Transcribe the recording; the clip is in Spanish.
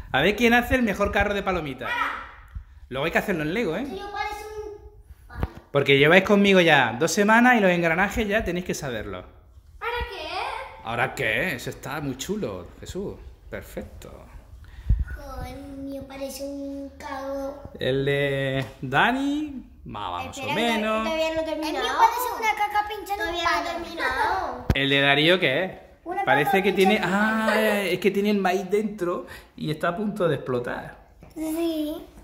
A ver quién hace el mejor carro de palomitas. Luego hay que hacerlo en Lego, ¿eh? Porque lleváis conmigo ya 2 semanas y los engranajes ya tenéis que saberlos. ¿Ahora qué? ¿Ahora qué? Eso está muy chulo, Jesús. Perfecto. El mío parece un carro. El de Dani, más o menos. Todavía no he El terminado. mío parece una caca pinchando un Todavía no he palo. terminado. ¿El de Darío qué es? Una Parece caca que tiene... pinchando. Ah, es que tiene el maíz dentro y está a punto de explotar. Sí.